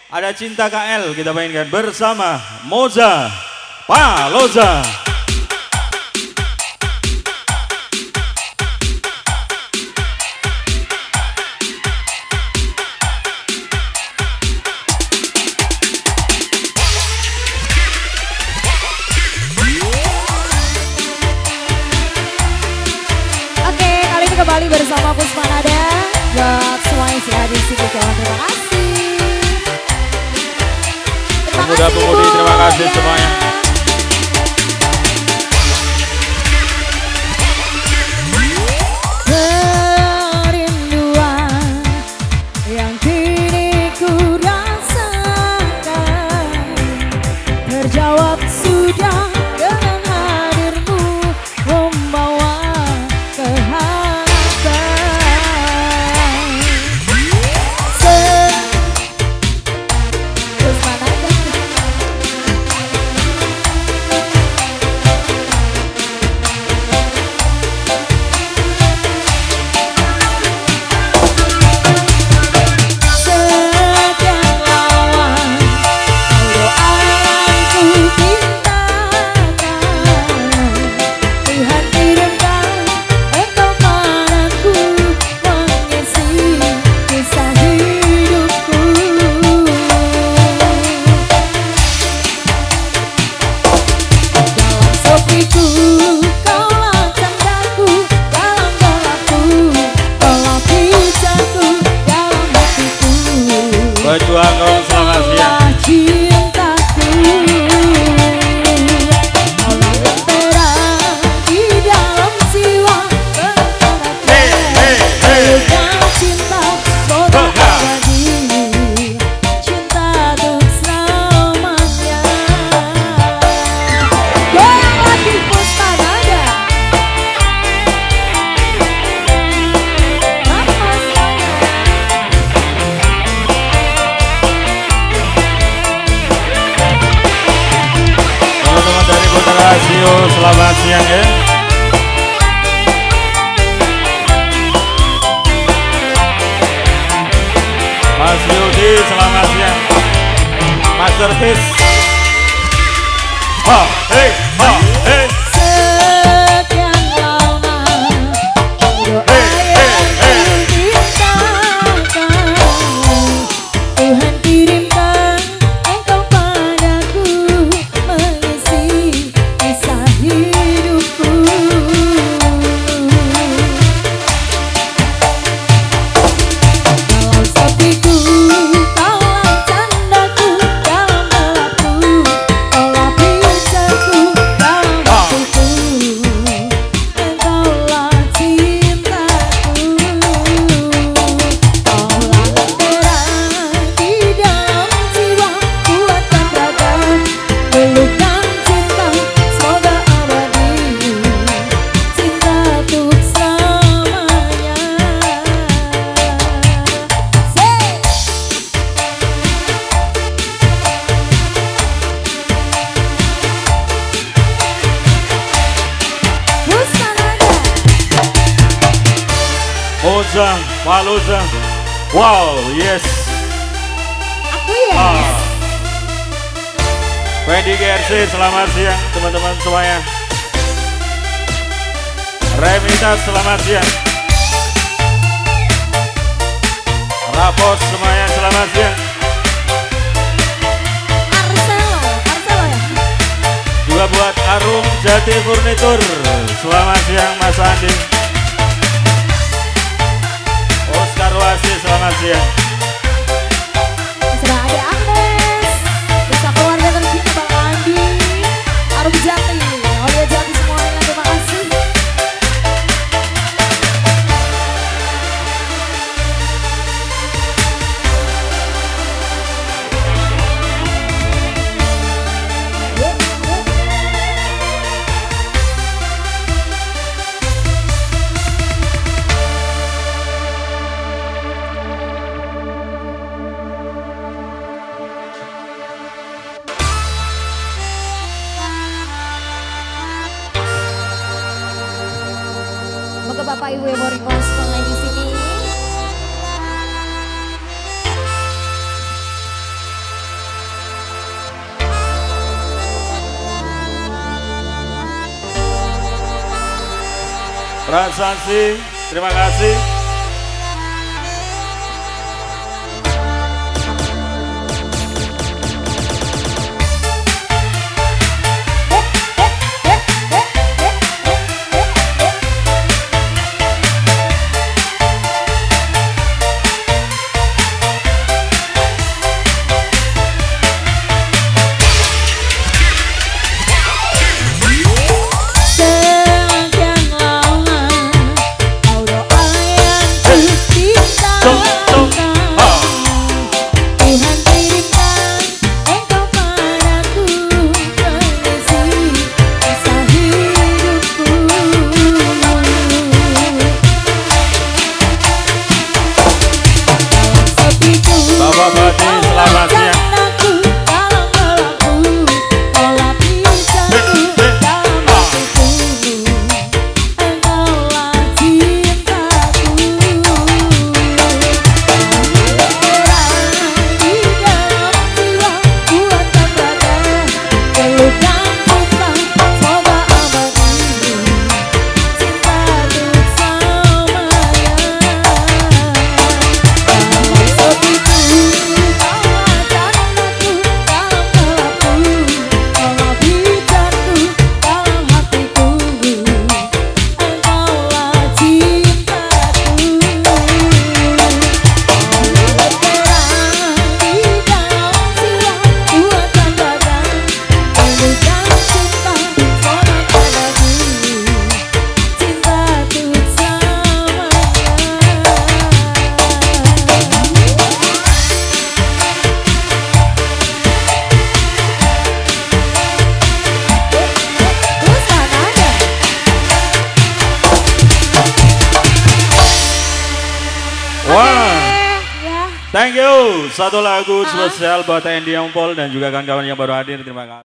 Ada Cinta KL kita mainkan bersama Moza Paloza. Oke, kali ini kembali bersama Puspa Nada. Buat semuanya yang hadir di sini, terima kasih. Pemuda-pemudi terima kasih semuanya. Kerinduan yang kini ku rasakan terjawab sudah dengan hadirmu membawa kehangatan. Berjuang dong, selamat siang. Selamat siang ya. Mas Yudi selamat siang. Masterpiece. Ha, hey, ha, hey. Sekian lama doa yang dimintakan, Tuhan kirimkan engkau padaku mengisi kisah hidupku. Dalam sepiku kaulah candaku, dalam gelapku kaulah pijaku, dalam waktuku engkaulah cintaku. Kaulah lentera di dalam jiwa, kuatkan raga, pelukkan cinta, semoga abadi, cinta untuk selamanya. Puspa Nada. Moza Paloza. Wow, yes. Aku ya. Wendy GRC selamat siang teman-teman semuanya. Remita selamat siang. Rapos semuanya selamat siang. Arcelo ya. Juga buat Arum Jati Furnitur selamat siang Mas Andi. Oscar Wasi selamat siang. Sudah ada Agnes, bisa keluarga tercinta Bang Andi, Arum Jati, Olia Jati semuanya, terima kasih. Semoga Bapak Ibu yang mau request di sini. Rasasi, terima kasih. Selamat siang. Thank you. Satu lagu spesial buat Andy Youngpol dan juga kawan-kawan yang baru hadir. Terima kasih.